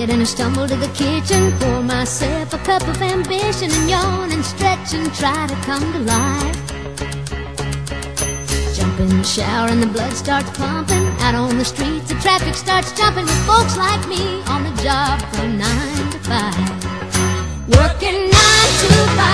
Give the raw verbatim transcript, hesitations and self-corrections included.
get and I stumble to the kitchen, pour myself a cup of ambition, and yawn and stretch and try to come to life. Jump in the shower and the blood starts pumping. Out on the streets the traffic starts jumping, with folks like me on the job from nine to five. Working nine to five.